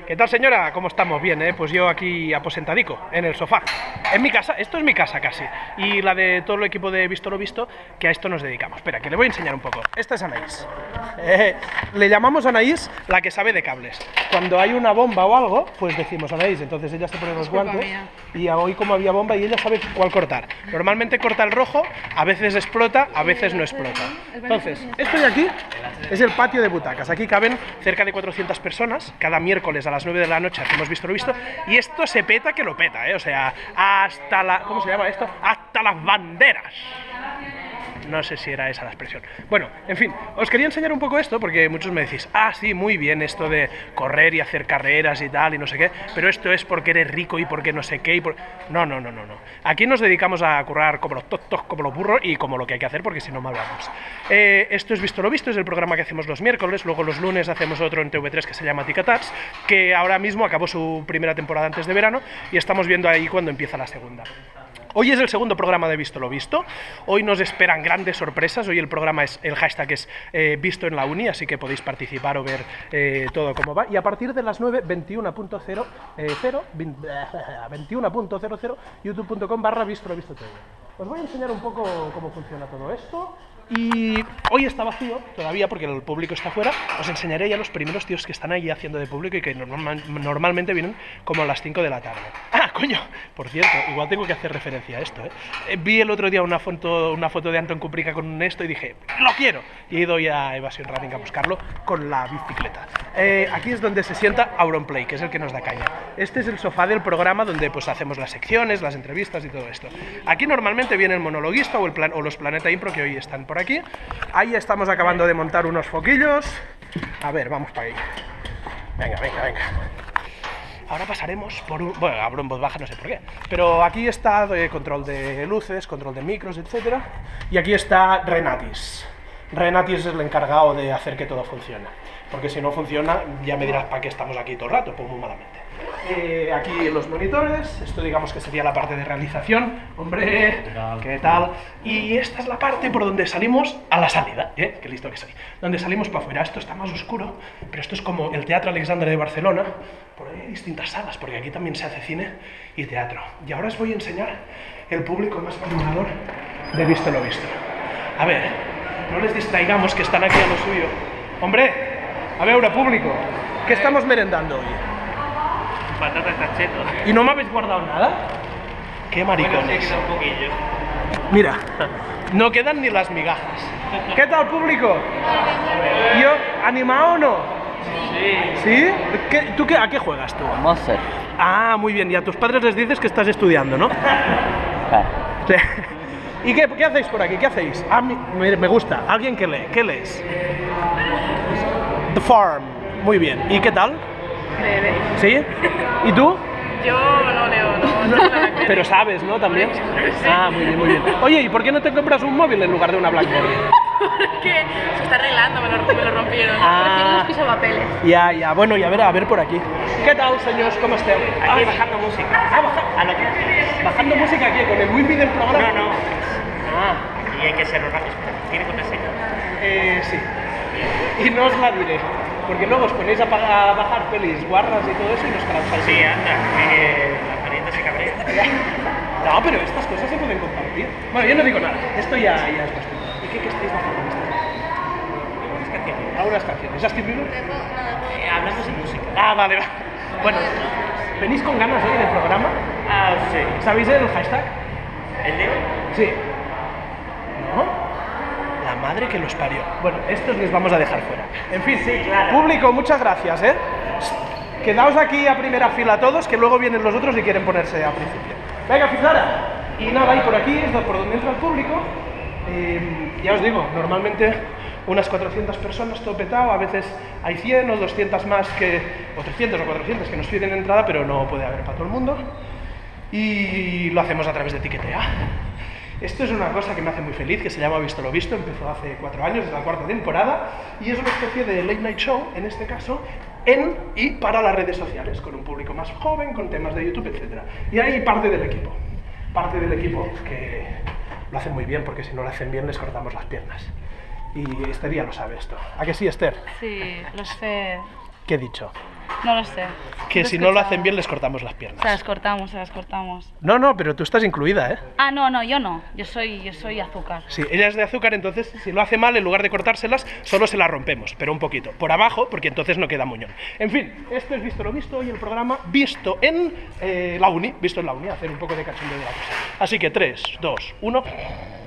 ¿Qué tal, señora? ¿Cómo estamos? Bien, ¿eh? Pues yo aquí aposentadico, en el sofá. En mi casa, esto es mi casa casi. Y la de todo el equipo de Visto lo Visto, que a esto nos dedicamos. Espera, que le voy a enseñar un poco. Esta es Anaís. Le llamamos Anaís la que sabe de cables. Cuando hay una bomba o algo, pues decimos Anaís. Entonces ella se pone los guantes y hoy como había bomba y ella sabe cuál cortar. Normalmente corta el rojo, a veces explota, a veces no explota. Entonces, esto de aquí es el patio de butacas. Aquí caben cerca de 400 personas. Cada miércoles a las 9 de la noche hacemos Visto lo Visto. Y esto se peta que lo peta, ¿eh? O sea, hasta la... ¿Cómo se llama esto? Hasta las banderas. No sé si era esa la expresión. Bueno, en fin, os quería enseñar un poco esto porque muchos me decís, ah, sí, muy bien esto de correr y hacer carreras y tal y no sé qué, pero esto es porque eres rico y porque no sé qué y por... No. Aquí nos dedicamos a currar como los tontos, como los burros y como lo que hay que hacer porque si no mal vamos. Esto es Visto lo Visto, es el programa que hacemos los miércoles, luego los lunes hacemos otro en TV3 que se llama Ticatats, que ahora mismo acabó su primera temporada antes de verano y estamos viendo ahí cuando empieza la segunda. Hoy es el segundo programa de Visto lo Visto. Hoy nos esperan grandes sorpresas. Hoy el programa es, el hashtag es Visto en la Uni, así que podéis participar o ver todo cómo va. Y a partir de las 9, 21.00, youtube.com/Visto lo Visto TV. Os voy a enseñar un poco cómo funciona todo esto. Y hoy está vacío todavía porque el público está fuera. Os enseñaré ya los primeros tíos que están ahí haciendo de público y que normalmente vienen como a las 5 de la tarde. ¡Ah, coño! Por cierto, igual tengo que hacer referencia a esto, ¿eh? Vi el otro día una foto de Anton Kubrica con un esto y dije, ¡lo quiero! Y he ido ya a Evasión Running a buscarlo con la bicicleta. Aquí es donde se sienta Auronplay, que es el que nos da caña. Este es el sofá del programa donde pues hacemos las secciones, las entrevistas y todo esto. Aquí normalmente viene el monologuista o los Planeta Impro que hoy están por aquí. Ahí estamos acabando de montar unos foquillos. A ver, vamos para ahí. Venga. Ahora pasaremos por un... Bueno, abro en voz baja, no sé por qué. Pero aquí está control de luces, control de micros, etcétera. Y aquí está Renatis. Renatis es el encargado de hacer que todo funcione. Porque si no funciona, ya me dirás para qué estamos aquí todo el rato, pues muy malamente. Aquí los monitores, esto digamos que sería la parte de realización. Hombre, ¿qué tal? Y esta es la parte por donde salimos a la salida, ¿eh? Qué listo que soy. Donde salimos para afuera. Esto está más oscuro, pero esto es como el Teatro Alexandre de Barcelona. Por ahí hay distintas salas, porque aquí también se hace cine y teatro. Y ahora os voy a enseñar el público más madrugador de Visto lo Visto. A ver, no les distraigamos que están aquí a lo suyo. Hombre, a ver, público, ¿qué estamos merendando hoy? Patatas cachetos. ¿Y no me habéis guardado nada? ¡Qué maricones! Bueno, sí, queda un poquillo. Mira, no quedan ni las migajas. ¿Qué tal, público? ¿Yo animado o no? Sí. ¿Sí? ¿Tú a qué juegas tú? Monster. Ah, muy bien. Y a tus padres les dices que estás estudiando, ¿no? Sí. ¿Y qué hacéis por aquí? ¿Qué hacéis? Ah, me gusta. ¿Alguien que lee? ¿Qué lees? The Farm. Muy bien. ¿Y qué tal? Breve. ¿Sí? ¿Y tú? Yo no leo, no Pero sabes, ¿no? También. Sí. Ah, muy bien. Oye, ¿y por qué no te compras un móvil en lugar de una Blackberry? Porque se está arreglando, me lo rompieron. Ah. Prefiero los pisapapeles. Ya. Bueno, y a ver por aquí. ¿Qué tal, señores? ¿Cómo están? Aquí bajando música. A lo que... ¿Bajando música aquí? ¿Con el wifi del programa? No. Ah, Y hay que ser rápido. ¿Tiene contraseña? sí. Y no os la diré. Porque luego os ponéis a bajar pelis guarras y todo eso y nos cansáis. Sí, anda. La parienta se cabrea. No, pero estas cosas se pueden compartir. Bueno, yo no digo nada. Esto ya es cuestión. ¿Y qué estáis bajando? Algunas canciones. Algunas canciones. ¿Justin Bieber? Hablamos de música. Ah, vale. Bueno, ¿venís con ganas hoy del programa? Ah, sí. ¿Sabéis el hashtag? ¿El de hoy? Sí. ¿No? La madre que los parió. Bueno, estos les vamos a dejar fuera. En fin, Sí, claro. Público, muchas gracias, ¿eh? Quedaos aquí a primera fila todos, que luego vienen los otros y quieren ponerse a principio. Venga, Fizara. Y nada, y por aquí es por donde entra el público. Ya os digo, normalmente unas 400 personas, todo petado, a veces hay 100 o 200 más o 300 o 400 que nos piden entrada, pero no puede haber para todo el mundo. Y lo hacemos a través de Tiquetea. Esto es una cosa que me hace muy feliz, que se llama Visto lo Visto, empezó hace 4 años, es la 4ª temporada, y es una especie de late night show, en este caso, en y para las redes sociales, con un público más joven, con temas de YouTube, etc. Y hay parte del equipo que lo hacen muy bien, porque si no lo hacen bien les cortamos las piernas. Y Esther ya lo sabe esto. ¿A que sí, Esther? Sí, lo sé. ¿Qué he dicho? No lo sé. que si no lo hacen bien les cortamos las piernas. Se las cortamos, se las cortamos. No, pero tú estás incluida, ¿eh? Ah, no, yo no. Yo soy azúcar. Sí, ella es de azúcar, entonces si lo hace mal, en lugar de cortárselas, solo se las rompemos, pero un poquito. Por abajo, porque entonces no queda muñón. En fin, esto es Visto lo Visto, hoy el programa visto en la uni, hacer un poco de cachondeo de la cosa. Así que 3, 2, 1...